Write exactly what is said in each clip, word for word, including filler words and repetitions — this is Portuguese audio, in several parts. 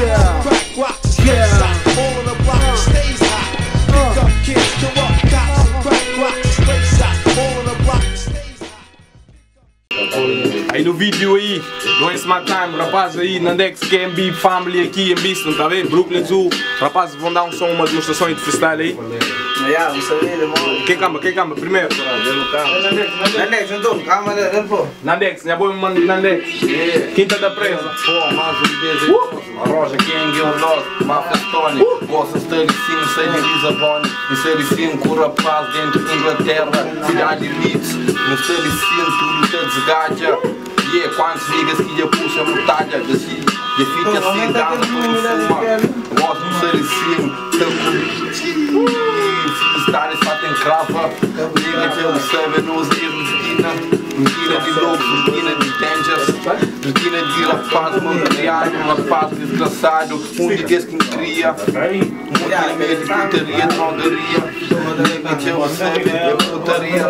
Yeah, rock, yeah. All on the block stays hot. Pick up kids, corrupt cops, crack rocks, stays hot. All on the block stays hot. Aí no vídeo aí, do Smart Time, rapaz aí, Nandex, K M B Family aqui em Biston, tá vendo? Brooklyn Zoo, rapazes vão dar um som, uma demonstração de freestyle aí. Yeah, não sabia, irmão. Quem calma, quem calma, primeiro? Nandex, então, calma, né, pô. Nandex, minha boa mano de Nandex. Quinta da presa. Pô, mais um beijo aí. A Roja, quem é o Lost, Mafia Stone. Gosta de Stericino, sai de Lisabona. Em Stericino, cura paz dentro da Inglaterra. Cidade Leeds, no Stericino tudo te desgaja. E é quantos ligas que já puxa mortalha. De fita assim, dá no fuma. Gosto do Stericino, freestyle só tem crava. Liga que eu serve nos erros de esquina. Rotina de louco, rotina de dangers. Rotina de rapaz malcriado, rapaz desgraçado. Um de guês que cria. Um rotina meio de putaria, trondaria. Liga que eu serve de putaria.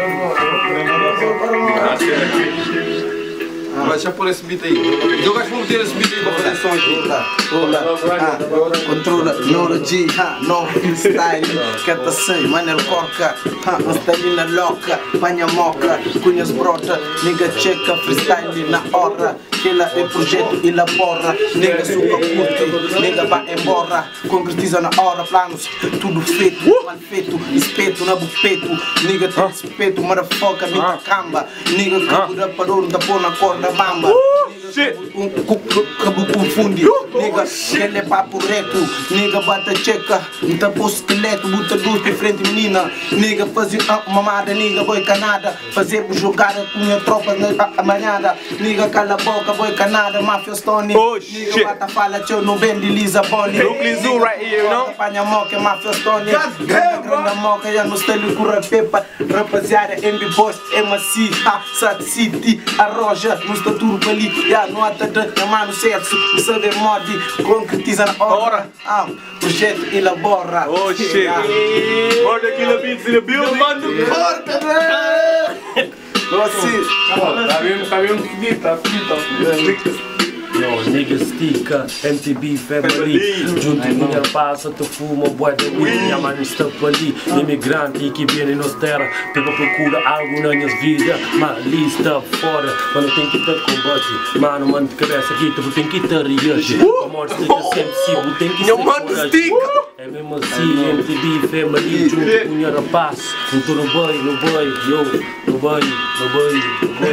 Baixa por esse beat aí. Eu gosto de ter esse beat aí pra fazer som aqui. Rola, ah, controla, knowledge, ha, no freestyle. Canta sem, mano, coca, ha, um style na loca, panha moca, cunhas brota, nigga checa, freestyle na hora. Ela é projeto, elabora, nega suca curte, nega vai embora, concretiza na hora, planos, tudo feito, mal feito, espeto na bupeto, nega tem respeito, motherfucker, minha camba, nega cabura parou, da pôr na corda bamba, nega cabu confunde, nega ele é papo reto, nega bata checa, então pôr esqueleto, buta luz de frente menina, nega fazer mamada, nega boi canada, fazer jogada com minha tropa na amanhada, nega cala a boca, boy Canada, Mafia Stone. Oh, nigga shit. bata fala que eu não vendo Lisabona. Brooklyn Zoo right here, you know? Panha moca, Mafia Stone. Grande moca, já no style cura pepa. Rapaziada, M B Boys, M C, ha, Sat City, a Roja, no estatuto ali. Já no atadã, na mano sexo, o saber mod, concretiza na hora. Ah, projeto elabora. Oh shit. Murder Killer Beats in the building. Porta, né? Você. Tá vendo, tá vendo que dita, fita. Yo, niggas stica, M T B Family. Junto com minha passa, tu fuma, boa de weed. Minha mãe está ali, imigrante que vem nos terra. Pega procura algo na minha vida, mas ali está fora. Mano, tem que ter combate. Mano, mano, de cabeça aqui, tu tem que ter reagir. A morte fica sempre sim, tem que ser coragem. É mesmo assim, M T B Family. Junto com minha rapaz. Não tô no banho, no banho, yo, no banho, no banho,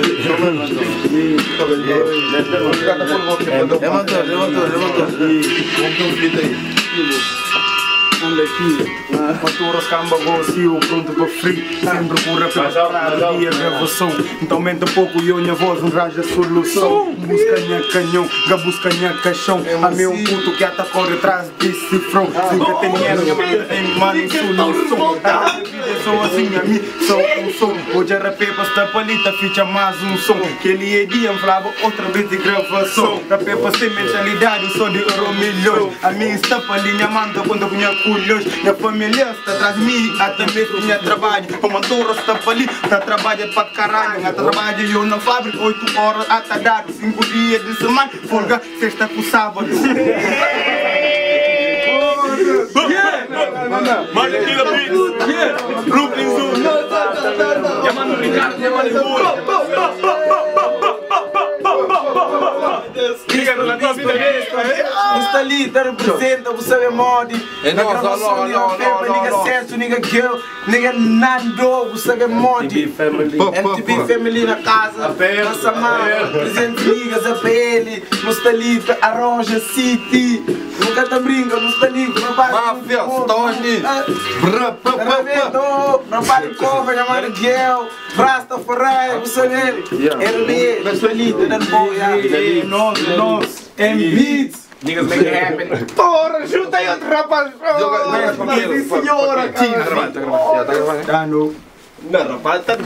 no banho. Levantou, levantou, levantou. Vamos um beat aí. Anda aqui, faturas camba gocio, pronto para free. Sempre cura pela estrada e a gravação. Então aumenta um pouco e a minha voz, um raja solução. Busca minha canhão, ga busca minha caixão. A meu puto que ata corre atrás desse cifrão. Nunca tem dinheiro, minha mãe tem mano solução. A vida sou assim, a mim sou um som. Hoje a rapepa está palita, ficha mais um som. Que ele é dia, falava outra vez de gravação. Rapepa sem mentalidade, só de euro milhões. A minha estampa ali, minha manda quando eu minha minha família está atrás de mim, até mesmo minha trabalho. O motor está ali, está trabalhando para caralho. Eu trabalho eu na fábrica, oito horas até dado, cinco dias de semana, folga sexta com sábado. Murder Killer Beats, Brooklyn Zoo. E a mano Ricardo, e a mano Pura. Está ali, tá representa, você é mod. É na nós, gravação, alô, nigga alô, Pepa, alô, nigga alô. Certo, nigga Girl, nigga Nando, você é mod. M T B Family. M T B Family na casa, nossa mãe, presente niggas, a P L, Mustalita, a Roja City. Nunca tá brincando, Mustalita, não vai. Mafia Stone. Trabalho cover, chamado Girl, Rastafari, você vê. R B, Mustalita, dan boia. Nós, nós, M-Beats. Niggas make it happen. Porra, junta aí outro rapaz. Senhora, senhora, tá gravando? Já tá gravando? Ah, não. Não, rapaz, tá